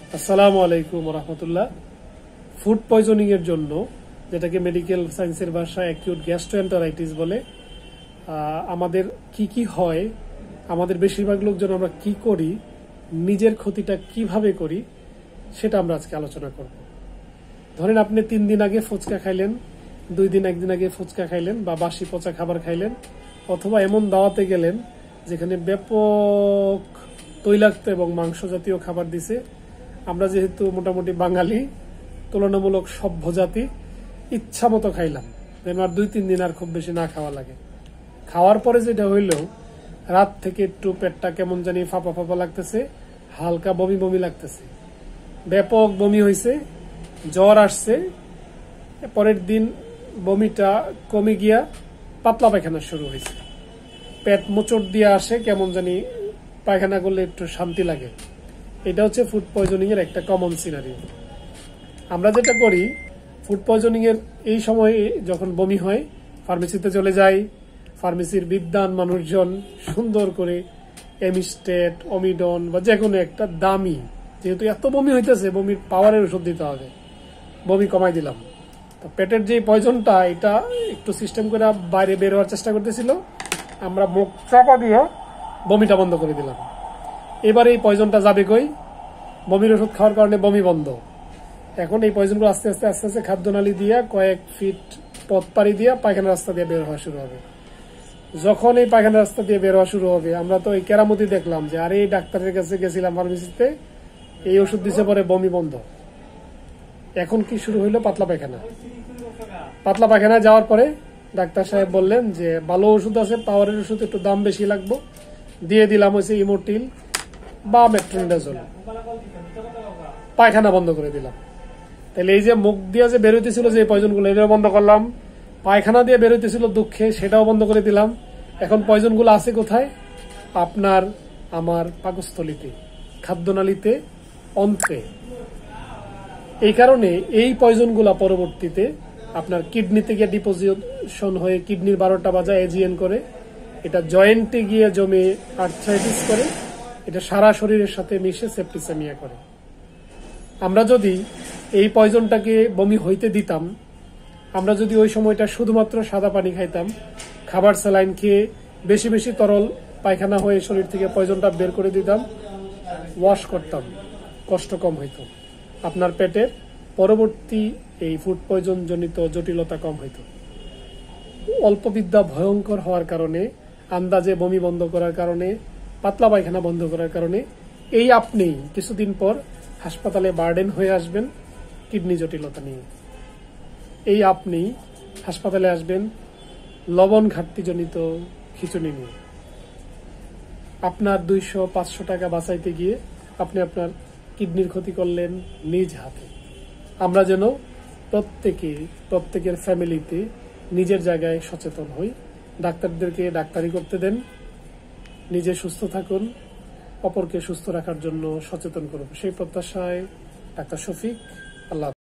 আসসালামু আলাইকুম রহমতুল্লাহ। Food poisoning এর জন্য, যেটাকে মেডিকেল সায়েন্সের ভাষায় অ্যাকিউট গ্যাস্ট্রোএন্টারাইটিস বলে, আমাদের কি কি হয়, আমাদের বেশিরভাগ লোকজন আমরা কি করি, নিজের ক্ষতিটা কিভাবে করি, সেটা আমরা আজকে আলোচনা করব। ধরেন আপনি 3 দিন আগে ফুচকা খাইলেন, 1 দিন আগে ফুচকা খাইলেন, বা বাসি পচা খাবার খাইলেন, অথবা এমন দাওয়াতে গেলেন যেখানে ব্যাপক তৈলাক্ত এবং মাংস জাতীয় খাবার দিছে। আমরা যেহেতু মোটামুটি বাঙালি, তুলনামূলক সভ্য জাতি, ইচ্ছা মতো খাইলাম, আর 2-3 দিন আর খুব বেশি না খাওয়া লাগে। খাওয়ার পরে যেটা হইল, রাত থেকে একটু পেটটা কেমন জানি ফাঁপা ফাঁপা লাগতেছে, হালকা বমি বমি লাগতেছে, ব্যাপক বমি হয়েছে, জ্বর আসছে। পরের দিন বমিটা কমে গিয়া পাতলা পায়খানা শুরু হয়েছে, পেট মোচড় দিয়ে আসে, কেমন জানি পায়খানা করলে একটু শান্তি লাগে। এটা হচ্ছে ফুড পয়জনিং এর একটা কমন সিনারি। আমরা যেটা করি, ফুড পয়জনিং এর এই সময় যখন বমি হয়, ফার্মেসিতে চলে যাই। ফার্মেসির বিদ্বান মানুষজন সুন্দর করে এমিস্টেট, অমিডন বা যে কোনো একটা দামি, যেহেতু এত বমি হইতেছে, বমির পাওয়ারের ওষুধ দিতে হবে, বমি কমাই দিলাম। তো পেটের যে পয়জনটা, এটা একটু সিস্টেম করে বাইরে বের হওয়ার চেষ্টা করতেছিল, আমরা মুখ চাপা দিয়ে বমিটা বন্ধ করে দিলাম। এবার এই পয়জনটা যাবে কই? বমির ওষুধ খাওয়ার কারণে বমি বন্ধ। এখন এই পয়জনগুলো আস্তে আস্তে আস্তে আস্তে খাদ্যনালী দিয়ে কয়েক ফিট পথ পাড়ি দিয়ে পায়খানা রাস্তা দিয়ে বের হওয়া শুরু হবে। যখন এই পায়খানা রাস্তা দিয়ে বের হওয়া শুরু হবে, আমরা তো এই কেরামতি দেখলাম যে আরে ডাক্তারের কাছে গেছিলাম ফার্মেসিতে, এই ওষুধ দিছে, পরে বমি বন্ধ। এখন কি শুরু হইলো? পাতলা পায়খানা। পাতলা পায়খানা যাওয়ার পরে ডাক্তার সাহেব বললেন যে ভালো ওষুধ আছে, পাওয়ারের ওষুধ, একটু দাম বেশি লাগবে, দিয়ে দিলাম হচ্ছে ইমোটিল বা মেট্রোনিডাজোল, পায়খানা বন্ধ করে দিলাম। তাহলে এই যে মুখ দিয়ে যে বেরোইতেছিল যে পয়জনগুলো, এটাও বন্ধ করলাম। পায়খানা দিয়ে বেরোইতেছিল দুঃখে, সেটাও বন্ধ করে দিলাম। এখন পয়জনগুলো আছে কোথায়? আপনার আমার পাকস্থলীতে, খাদ্যনালীতে, অন্ত্রে। এই কারণে এই পয়জনগুলা পরবর্তীতে আপনার কিডনিতে গিয়ে ডিপোজিশন হয়ে কিডনির 12টা বাজায় এজিএন করে, এটা জয়েন্টে গিয়ে জমে আর্থ্রাইটিস করে, এটা সারা শরীরের সাথে মিশে সেপ্টিসেমিয়া করে। আমরা যদি এই পয়জনটাকে বমি হইতে দিতাম, আমরা যদি ওই সময়টা শুধুমাত্র সাদা পানি খাইতাম, খাবার স্যালাইন খেয়ে বেশি বেশি তরল পায়খানা হয়ে শরীর থেকে পয়জনটা বের করে দিতাম, ওয়াশ করতাম, কষ্ট কম হইত, আপনার পেটের পরবর্তী এই ফুড পয়জন জনিত জটিলতা কম হইত। অল্প বিদ্যা ভয়ঙ্কর হওয়ার কারণে, আন্দাজে বমি বন্ধ করার কারণে, পাতলা পায়খানা বন্ধ করার কারণে এই আপনি কিছুদিন পর হাসপাতালে বার্ডেন হয়ে আসবেন কিডনি জটিলতা নিয়ে। এই আপনি হাসপাতালে আসবেন লবণ ঘাটতিজনিত খিঁচুনি নিয়ে। আপনার 200-500 টাকা বাঁচাইতে গিয়ে আপনি আপনার কিডনির ক্ষতি করলেন নিজ হাতে। আমরা যেন প্রত্যেকের ফ্যামিলিতে নিজের জায়গায় সচেতন হই, ডাক্তারদেরকে ডাক্তারি করতে দেন, নিজে সুস্থ থাকুন, অপরকে সুস্থ রাখার জন্য সচেতন করুন। সেই প্রত্যাশায় ডাক্তার শফিক। আল্লাহ।